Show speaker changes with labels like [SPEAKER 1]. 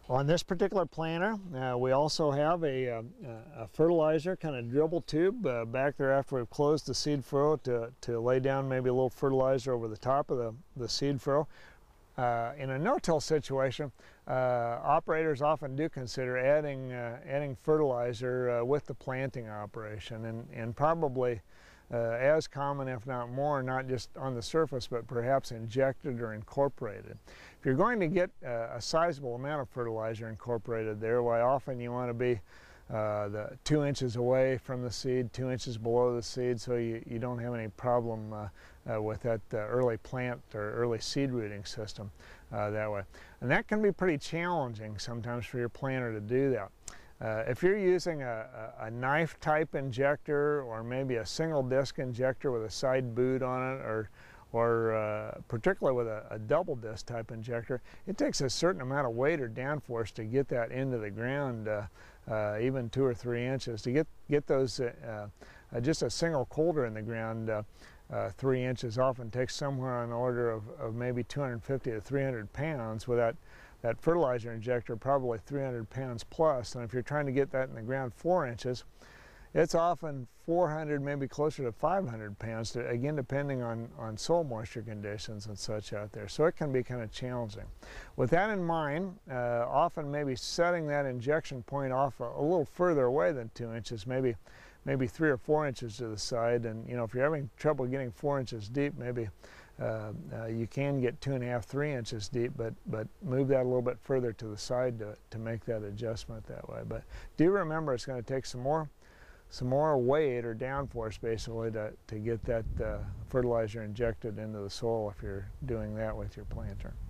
[SPEAKER 1] On this particular planter, we also have a fertilizer kind of dribble tube back there after we've closed the seed furrow to lay down maybe a little fertilizer over the top of the seed furrow. In a no-till situation, operators often do consider adding fertilizer with the planting operation, and probably as common, if not more, not just on the surface, but perhaps injected or incorporated. If you're going to get a sizable amount of fertilizer incorporated there, why often you want to be the 2 inches away from the seed, 2 inches below the seed, so you don't have any problem with that early plant or early seed rooting system that way. And that can be pretty challenging sometimes for your planter to do that. If you're using a knife type injector, or maybe a single disc injector with a side boot on it, or particularly with a double disc type injector, it takes a certain amount of weight or downforce to get that into the ground, even 2 or 3 inches. To get those, just a single coulter in the ground 3 inches often takes somewhere on the order of maybe 250 to 300 pounds, with that fertilizer injector probably 300 pounds plus. And if you're trying to get that in the ground 4 inches, it's often 400, maybe closer to 500 pounds, again depending on soil moisture conditions and such out there. So it can be kind of challenging. With that in mind, often maybe setting that injection point off a little further away than 2 inches, maybe 3 or 4 inches to the side. And if you're having trouble getting 4 inches deep, maybe you can get 2.5, 3 inches deep, but move that a little bit further to the side to make that adjustment that way. But do remember, it's going to take some more weight or downforce basically to get that fertilizer injected into the soil if you're doing that with your planter.